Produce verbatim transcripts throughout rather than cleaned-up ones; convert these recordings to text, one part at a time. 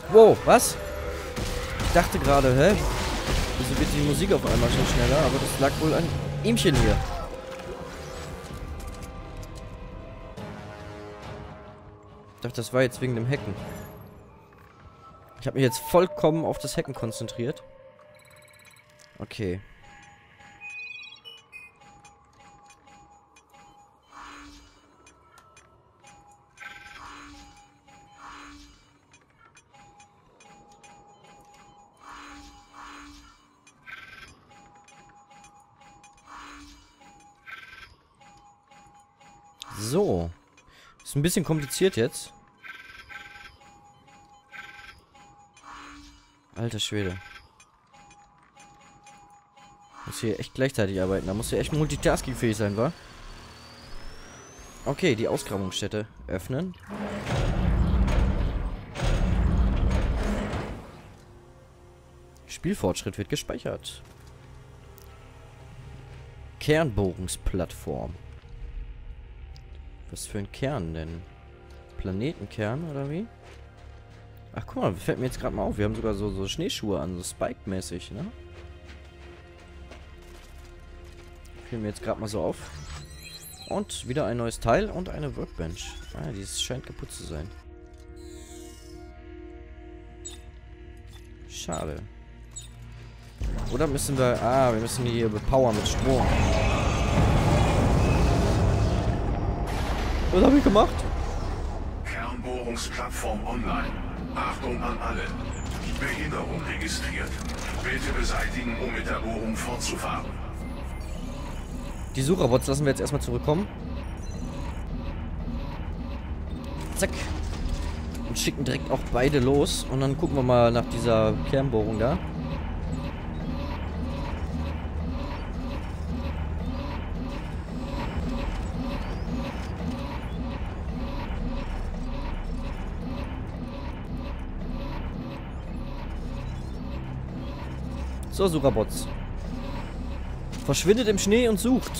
Wow, was? Ich dachte gerade, hä? Wieso wird die Musik auf einmal schon schneller? Aber das lag wohl an ihmchen hier. Ich dachte, das war jetzt wegen dem Hacken. Ich habe mich jetzt vollkommen auf das Hacken konzentriert. Okay. So. Ist ein bisschen kompliziert jetzt. Alter Schwede. Muss hier echt gleichzeitig arbeiten. Da muss hier echt multitaskingfähig sein, wa? Okay, die Ausgrabungsstätte öffnen. Spielfortschritt wird gespeichert. Kernbohrungsplattform. Was für ein Kern denn? Planetenkern oder wie? Ach guck mal, fällt mir jetzt gerade mal auf. Wir haben sogar so, so Schneeschuhe an, so Spike-mäßig, ne? Fällt mir jetzt gerade mal so auf. Und wieder ein neues Teil und eine Workbench. Ah, die scheint kaputt zu sein. Schade. Oder müssen wir... Ah, wir müssen die hier bepowern mit Strom. Was habe ich gemacht? Kernbohrungsplattform online. Achtung an alle. Behinderung registriert. Bitte beseitigen, um mit der Bohrung fortzufahren. Die Sucherbots lassen wir jetzt erstmal zurückkommen. Zack. Und schicken direkt auch beide los. Und dann gucken wir mal nach dieser Kernbohrung da. So, Sucherbots. Verschwindet im Schnee und sucht.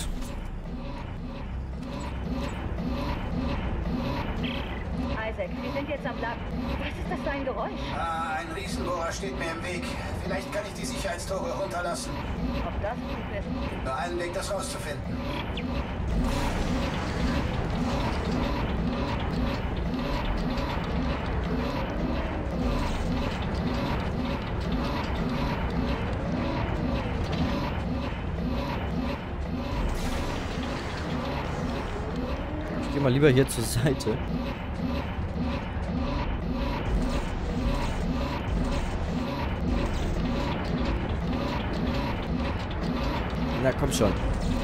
Isaac, wir sind jetzt am Lab. Was ist das für ein Geräusch? Ah, ein Riesenbohrer steht mir im Weg. Vielleicht kann ich die Sicherheitstore runterlassen. Ob das gut ist? Nur einen Weg, das rauszufinden. Ich gehe mal lieber hier zur Seite. Na, komm schon.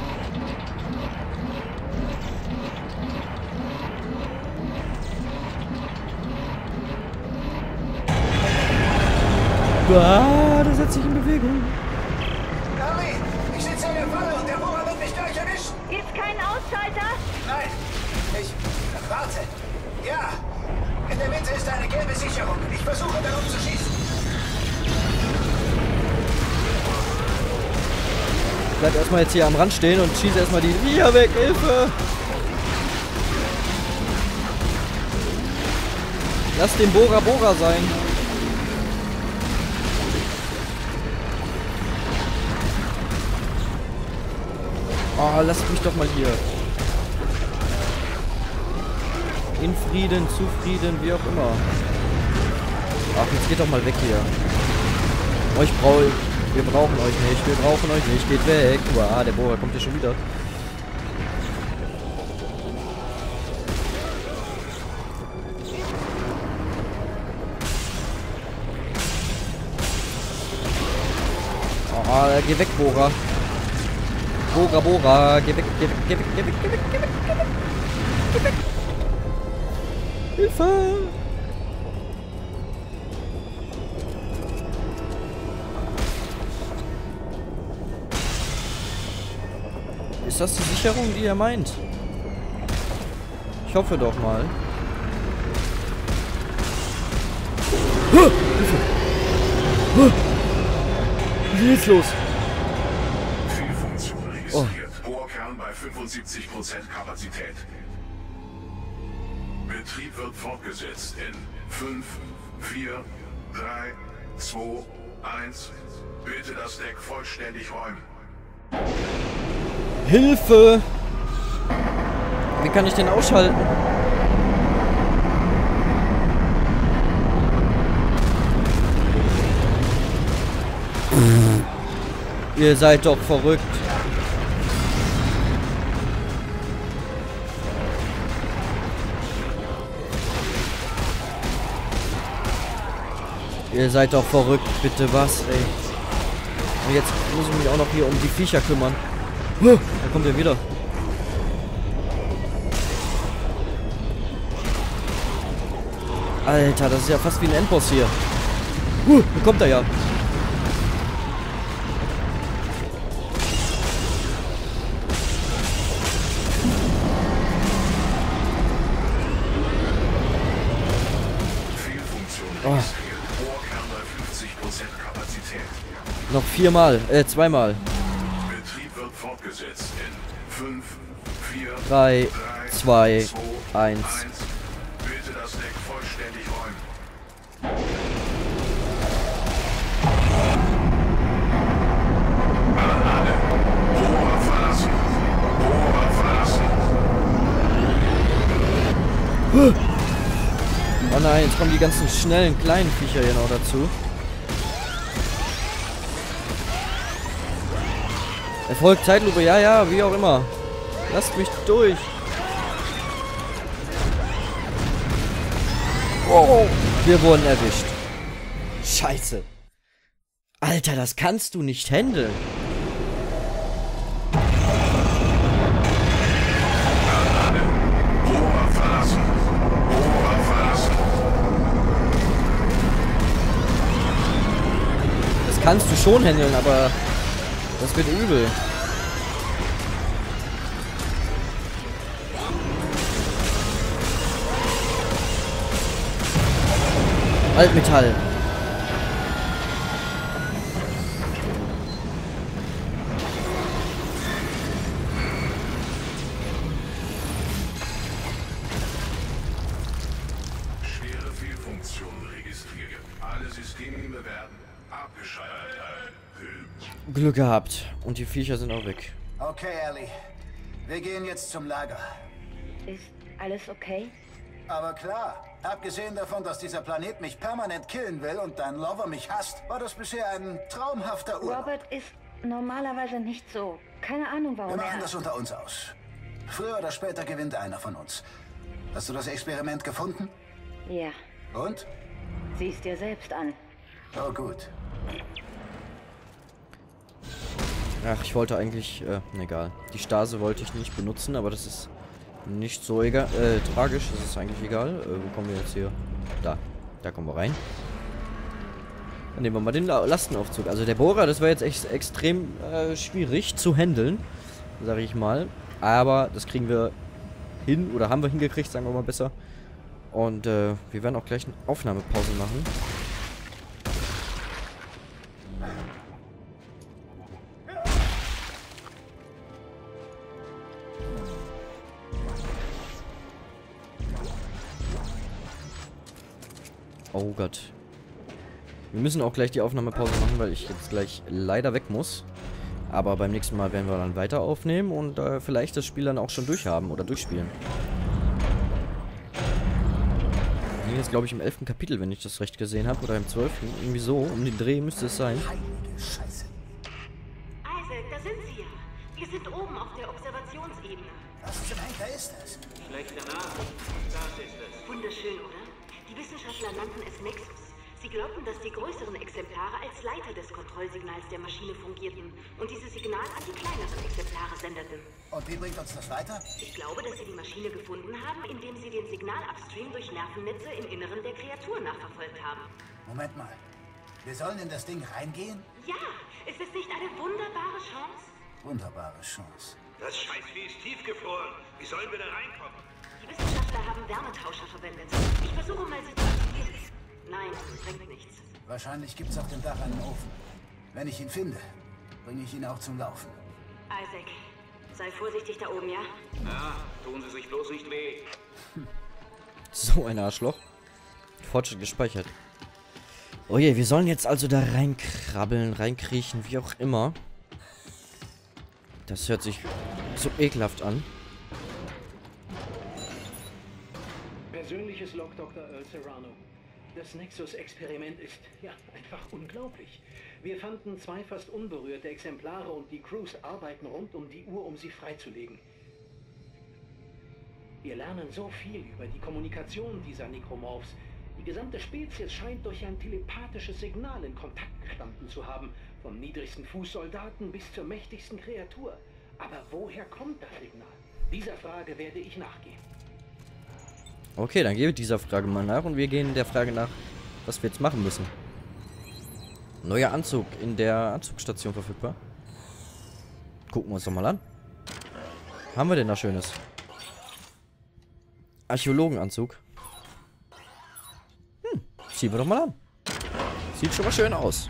Ah, das setzt sich in Bewegung. Nami, ich sitze in der Falle und der Bohrer wird mich gleich erwischen. Gibt's keinen Ausschalter? Nein, ich... Warte. Ja, in der Mitte ist eine gelbe Sicherung. Ich versuche darauf zu schießen. Ich bleib erstmal jetzt hier am Rand stehen und schieße erstmal die Viecher weg. Hilfe! Lass den Bohrer Bohrer sein. Oh, lasst mich doch mal hier. In Frieden, zu Frieden, wie auch immer. Ach, jetzt geht doch mal weg hier. Euch brauche ich. Wir brauchen euch nicht, wir brauchen euch nicht. Geht weg. Uah, der Bohrer kommt hier schon wieder. Oh, geh weg, Bohrer. Bohrer, Bohrer. Geh weg, geh weg, geh weg, geh weg, geh weg, geh weg, geh weg. Geh weg. Hilfe! Ist das die Sicherung, die er meint? Ich hoffe doch mal. Hilfe! Was ist jetzt los? Fehlfunktion registriert. Oh. Bohrkern bei fünfundsiebzig Prozent Kapazität. Betrieb wird fortgesetzt in fünf, vier, drei, zwei, eins. Bitte das Deck vollständig räumen. Hilfe! Wie kann ich den ausschalten? Ihr seid doch verrückt. Ihr seid doch verrückt, bitte was, ey. Und jetzt muss ich mich auch noch hier um die Viecher kümmern. Da kommt er wieder. Alter, das ist ja fast wie ein Endboss hier. Uh, da kommt er ja. Oh. Noch viermal, äh, zweimal. Betrieb wird fortgesetzt in fünf, vier, drei, zwei, eins. Bitte das Deck vollständig räumen. An alle. Bohrer verlassen. Bohrer verlassen. Oh nein, jetzt kommen die ganzen schnellen kleinen Viecher hier noch dazu. Erfolg, Zeitlupe, ja, ja, wie auch immer. Lasst mich durch. Wow, wir wurden erwischt. Scheiße. Alter, das kannst du nicht handeln. Bohrer verlassen. Bohrer verlassen. Das kannst du schon handeln, aber das wird übel. Altmetall. Schwere Fehlfunktion registriert. Alle Systeme werden abgeschaltet. Glück gehabt. Und die Viecher sind auch weg. Okay, Ellie. Wir gehen jetzt zum Lager. Ist alles okay? Aber klar, abgesehen davon, dass dieser Planet mich permanent killen will und dein Lover mich hasst, war das bisher ein traumhafter Urlaub. Robert ist normalerweise nicht so. Keine Ahnung, warum Wir machen er... das unter uns aus. Früher oder später gewinnt einer von uns. Hast du das Experiment gefunden? Ja, Und? sieh's dir selbst an. Oh gut. Ach, ich wollte eigentlich, äh, egal. Die Stase wollte ich nicht benutzen, aber das ist nicht so egal, äh, tragisch. Das ist eigentlich egal. Äh, wo kommen wir jetzt hier? Da. Da kommen wir rein. Dann nehmen wir mal den La Lastenaufzug. Also der Bohrer, das war jetzt echt extrem äh, schwierig zu handeln, sage ich mal. Aber das kriegen wir hin, oder haben wir hingekriegt, sagen wir mal besser. Und äh, wir werden auch gleich eine Aufnahmepause machen. Oh Gott. Wir müssen auch gleich die Aufnahmepause machen, weil ich jetzt gleich leider weg muss. Aber beim nächsten Mal werden wir dann weiter aufnehmen und äh, vielleicht das Spiel dann auch schon durchhaben oder durchspielen. Wir sind jetzt, glaube ich, im elften Kapitel, wenn ich das recht gesehen habe. Oder im zwölften Irgendwie so. Um den Dreh müsste es sein. Heilige Scheiße. Isaac, da sind Sie ja. Wir sind oben auf der Observationsebene. Was zum Henker ist das? Schlechte Nachricht. Das ist es. Wunderschön, oder? Die Wissenschaftler nannten es Nexus. Sie glaubten, dass die größeren Exemplare als Leiter des Kontrollsignals der Maschine fungierten und dieses Signal an die kleineren Exemplare sendeten. Und wie bringt uns das weiter? Ich glaube, dass Sie die Maschine gefunden haben, indem Sie den Signalupstream durch Nervennetze im Inneren der Kreatur nachverfolgt haben. Moment mal. Wir sollen in das Ding reingehen? Ja, ist es nicht eine wunderbare Chance? Wunderbare Chance. Das Scheißvieh ist tiefgefroren. Wie sollen wir da reinkommen? Die Wissenschaftler haben Wärmetauscher verwendet. Ich versuche mal, sie zu aktivieren. Nein, bringt nichts. Wahrscheinlich gibt's auf dem Dach einen Ofen. Wenn ich ihn finde, bringe ich ihn auch zum Laufen. Isaac, sei vorsichtig da oben, ja? Na, tun Sie sich bloß nicht weh. So ein Arschloch. Fortschritt gespeichert. Oh je, wir sollen jetzt also da reinkrabbeln, reinkriechen, wie auch immer. Das hört sich so ekelhaft an. Persönliches Log Doktor Earl Serrano. Das Nexus-Experiment ist, ja, einfach unglaublich. Wir fanden zwei fast unberührte Exemplare und die Crews arbeiten rund um die Uhr, um sie freizulegen. Wir lernen so viel über die Kommunikation dieser Necromorphs. Die gesamte Spezies scheint durch ein telepathisches Signal in Kontakt gestanden zu haben. Vom niedrigsten Fußsoldaten bis zur mächtigsten Kreatur. Aber woher kommt das Signal? Dieser Frage werde ich nachgehen. Okay, dann gebe ich dieser Frage mal nach und wir gehen der Frage nach, was wir jetzt machen müssen. Neuer Anzug in der Anzugsstation verfügbar. Gucken wir uns doch mal an. Haben wir denn da Schönes? Archäologenanzug. Hm, ziehen wir doch mal an. Sieht schon mal schön aus.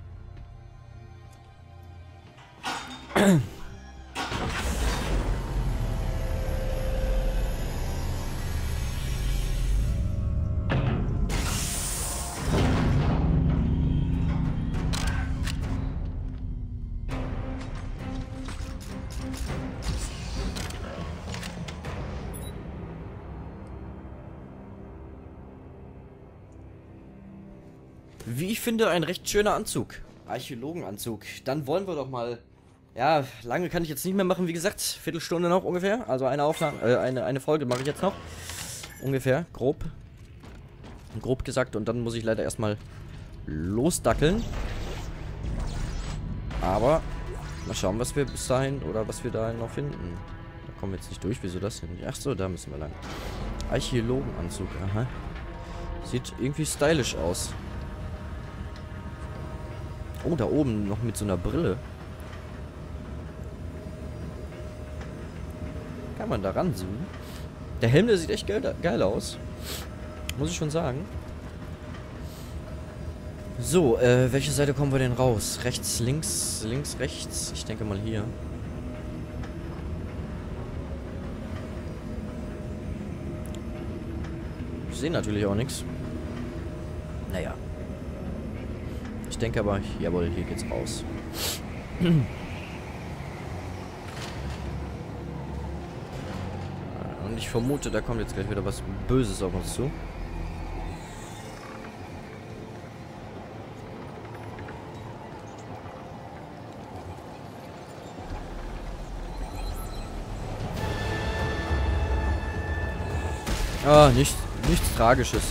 Wie ich finde, ein recht schöner Anzug. Archäologenanzug. Dann wollen wir doch mal... Ja, lange kann ich jetzt nicht mehr machen, wie gesagt. Viertelstunde noch ungefähr. Also eine Aufnahme, äh, eine, eine Folge mache ich jetzt noch. Ungefähr, grob. Grob gesagt. Und dann muss ich leider erstmal losdackeln. Aber mal schauen, was wir bis dahin oder was wir dahin noch finden. Da kommen wir jetzt nicht durch. Wieso das denn? Ach so, da müssen wir lang. Archäologenanzug, aha. Sieht irgendwie stylisch aus. Oh, da oben noch mit so einer Brille. Kann man da ranzoomen? Der Helm, der sieht echt geil, geil aus. Muss ich schon sagen. So, äh, welche Seite kommen wir denn raus? Rechts, links, links, rechts? Ich denke mal hier. Ich sehe natürlich auch nichts. Naja. Ich denke aber, jawohl, hier geht's raus. Und ich vermute, da kommt jetzt gleich wieder was Böses auf uns zu. Ah, nicht, nichts Tragisches.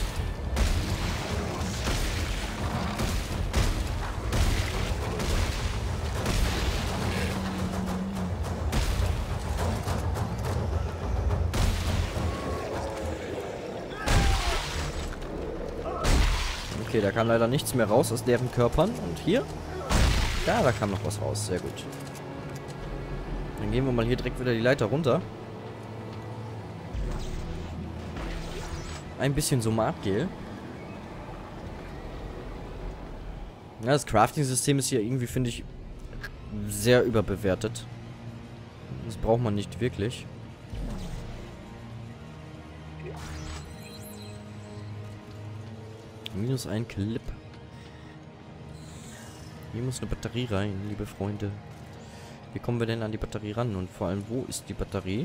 Okay, da kam leider nichts mehr raus aus deren Körpern. Und hier? Ja, da kam noch was raus. Sehr gut. Dann gehen wir mal hier direkt wieder die Leiter runter. Ein bisschen Somatgel. Ja, das Crafting-System ist hier irgendwie, finde ich, sehr überbewertet. Das braucht man nicht wirklich. Minus ein Clip. Hier muss eine Batterie rein, liebe Freunde. Wie kommen wir denn an die Batterie ran? Und vor allem, wo ist die Batterie?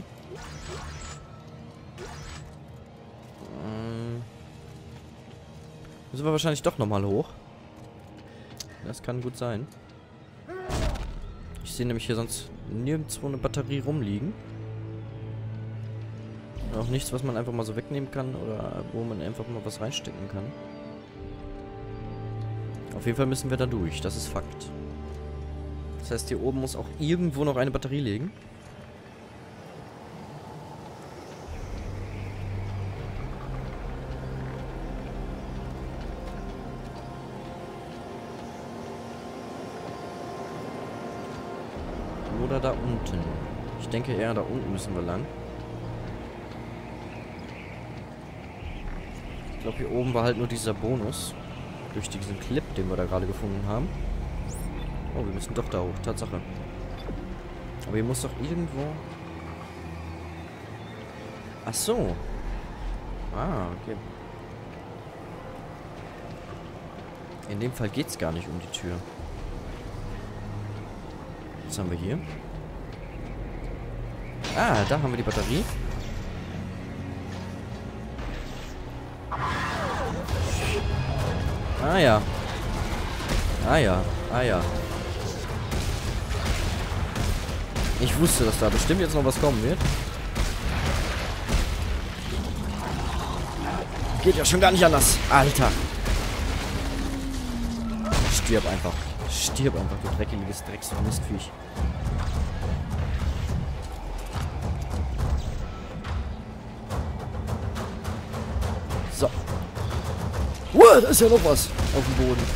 Ähm, müssen wir wahrscheinlich doch nochmal hoch. Das kann gut sein. Ich sehe nämlich hier sonst nirgendwo eine Batterie rumliegen. Auch nichts, was man einfach mal so wegnehmen kann oder wo man einfach mal was reinstecken kann. Auf jeden Fall müssen wir da durch, das ist Fakt. Das heißt, hier oben muss auch irgendwo noch eine Batterie liegen. Oder da unten. Ich denke eher, da unten müssen wir lang. Ich glaube, hier oben war halt nur dieser Bonus. Durch diesen Clip, den wir da gerade gefunden haben. Oh, wir müssen doch da hoch. Tatsache. Aber hier muss doch irgendwo... Ach so. Ah, okay. In dem Fall geht es gar nicht um die Tür. Was haben wir hier? Ah, da haben wir die Batterie. Ah ja. Ah ja. Ah ja. Ich wusste, dass da bestimmt jetzt noch was kommen wird. Geht ja schon gar nicht anders. Alter. Stirb einfach. Stirb einfach, du dreckiges Drecks- und Mistviech. So. Uah, da ist ja noch was auf dem Boden.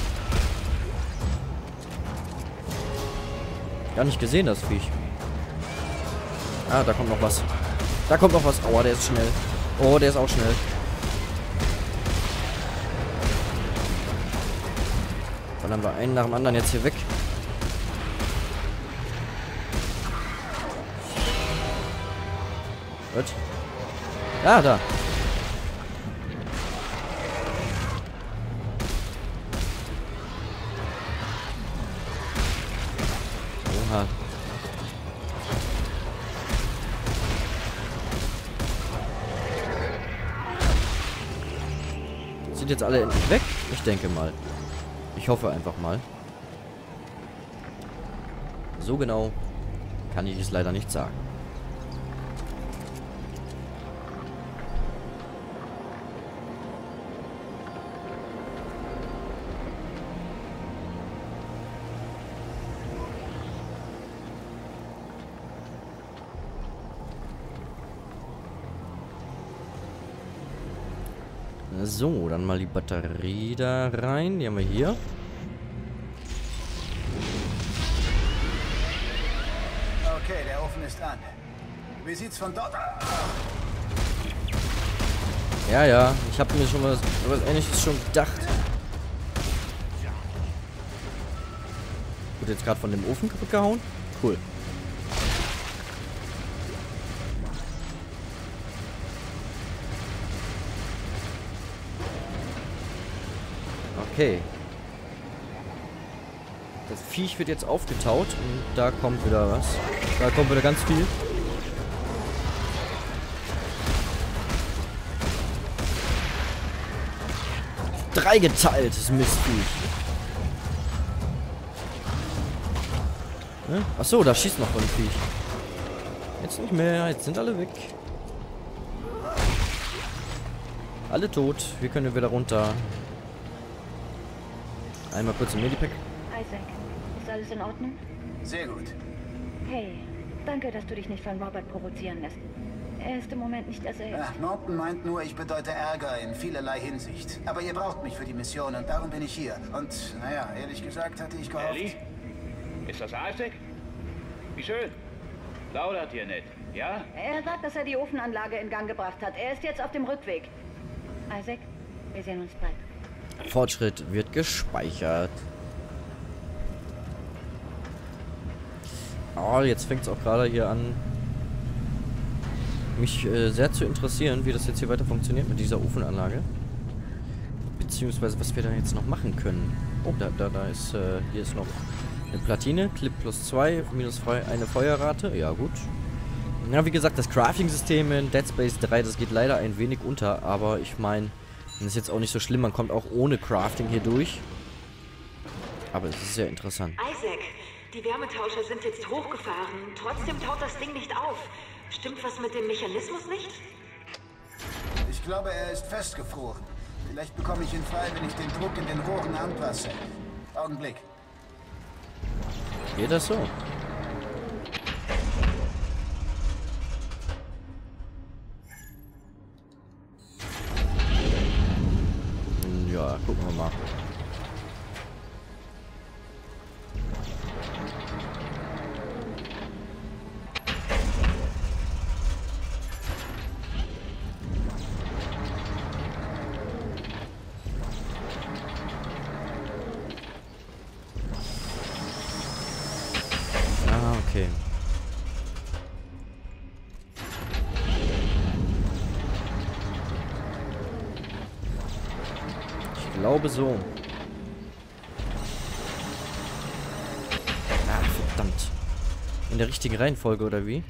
Gar nicht gesehen, das Viech. Ah, da kommt noch was. Da kommt noch was. Oh, der ist schnell. Oh, der ist auch schnell. Dann haben wir einen nach dem anderen jetzt hier weg. Gut. Ah, da. Oha. Sind jetzt alle endlich weg? Ich denke mal. Ich hoffe einfach mal. So genau kann ich es leider nicht sagen. So, dann mal die Batterie da rein. Die haben wir hier. Okay, der Ofen ist an. Wie sieht's von dort aus? Ja, ja. Ich habe mir schon was, was Ähnliches schon gedacht. Wird jetzt gerade von dem Ofen kaputt gehauen? Cool. Okay. Das Viech wird jetzt aufgetaut und da kommt wieder was. Da kommt wieder ganz viel. Dreigeteiltes Mistviech. Ne? Achso, da schießt noch so ein Viech. Jetzt nicht mehr, jetzt sind alle weg. Alle tot. Wir können wieder runter. Einmal kurz im Medipack. Isaac, ist alles in Ordnung? Sehr gut. Hey, danke, dass du dich nicht von Robert provozieren lässt. Er ist im Moment nicht erst Ja, Norton meint nur, ich bedeute Ärger in vielerlei Hinsicht. Aber ihr braucht mich für die Mission und darum bin ich hier. Und, naja, ehrlich gesagt hatte ich gehofft... Ellie? Ist das Isaac? Wie schön. Plaudert hier nicht, ja? Er sagt, dass er die Ofenanlage in Gang gebracht hat. Er ist jetzt auf dem Rückweg. Isaac, wir sehen uns bald. Fortschritt wird gespeichert. Oh, jetzt fängt es auch gerade hier an, mich äh, sehr zu interessieren, wie das jetzt hier weiter funktioniert mit dieser Ofenanlage. Beziehungsweise, was wir da jetzt noch machen können. Oh, da, da, da ist, äh, hier ist noch eine Platine. Clip plus zwei, minus eine Feuerrate. Ja, gut. Ja, wie gesagt, das Crafting-System in Dead Space drei, das geht leider ein wenig unter, aber ich meine, das ist jetzt auch nicht so schlimm, man kommt auch ohne Crafting hier durch. Aber es ist sehr interessant. Isaac, die Wärmetauscher sind jetzt hochgefahren. Trotzdem taut das Ding nicht auf. Stimmt was mit dem Mechanismus nicht? Ich glaube, er ist festgefroren. Vielleicht bekomme ich ihn frei, wenn ich den Druck in den Rohren anpasse. Augenblick. Geht das so? Ja, gucken wir mal. Ah, okay. Ich glaube so. In der richtigen Reihenfolge, oder wie?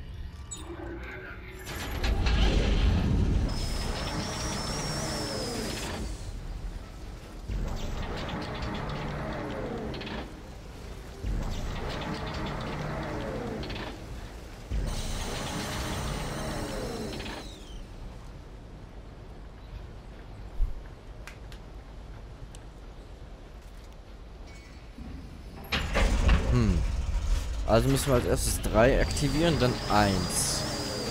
Hm. Also müssen wir als erstes drei aktivieren, dann eins.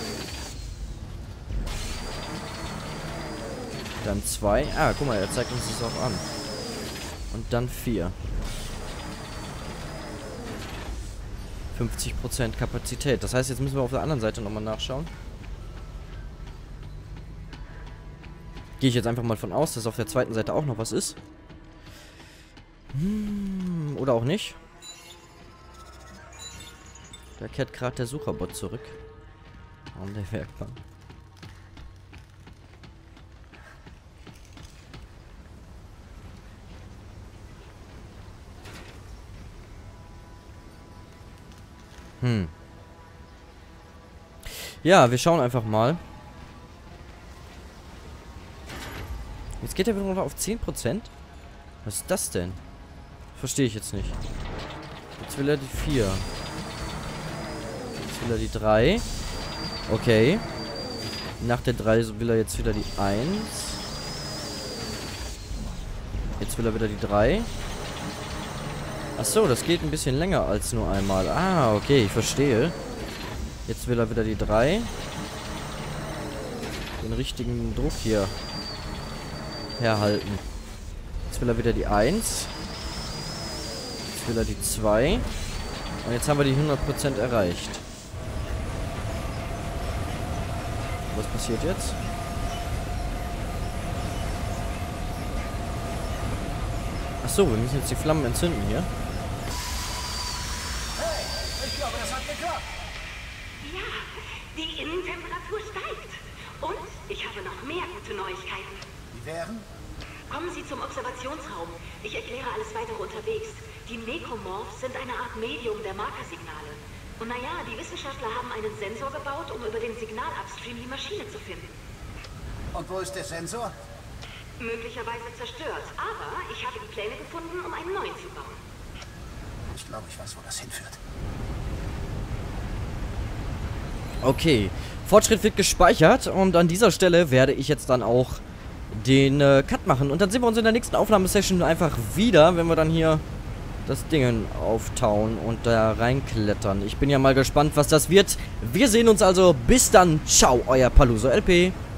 Dann zwei. Ah, guck mal, er zeigt uns das auch an. Und dann vier. fünfzig Prozent Kapazität. Das heißt, jetzt müssen wir auf der anderen Seite nochmal nachschauen. Gehe ich jetzt einfach mal von aus, dass auf der zweiten Seite auch noch was ist. Hm, oder auch nicht. Da kehrt gerade der Sucherbot zurück. An der Werkbank. Hm. Ja, wir schauen einfach mal. Jetzt geht er wieder runter auf zehn Prozent. Was ist das denn? Verstehe ich jetzt nicht. Jetzt will er die vier. Jetzt will er die drei. Okay. Nach der drei will er jetzt wieder die eins. Jetzt will er wieder die drei. Achso, das geht ein bisschen länger als nur einmal. Ah, okay, ich verstehe. Jetzt will er wieder die drei. Den richtigen Druck hier herhalten. Jetzt will er wieder die eins. Jetzt will er die zwei. Und jetzt haben wir die hundert Prozent erreicht. Was passiert jetzt? Achso, wir müssen jetzt die Flammen entzünden hier. Hey, ich glaube, das hat geklappt. Ja, die Innentemperatur steigt. Und ich habe noch mehr gute Neuigkeiten. Die wären? Kommen Sie zum Observationsraum. Ich erkläre alles weitere unterwegs. Die Necromorphs sind eine Art Medium der Markersignale. Und naja, die Wissenschaftler haben einen Sensor gebaut, um über den Signalupstream die Maschine zu finden. Und wo ist der Sensor? Möglicherweise zerstört, aber ich habe die Pläne gefunden, um einen neuen zu bauen. Ich glaube, ich weiß, wo das hinführt. Okay, Fortschritt wird gespeichert und an dieser Stelle werde ich jetzt dann auch den äh, Cut machen. Und dann sehen wir uns in der nächsten Aufnahmesession einfach wieder, wenn wir dann hier das Ding auftauen und da reinklettern. Ich bin ja mal gespannt, was das wird. Wir sehen uns also. Bis dann. Ciao, euer Paluso L P.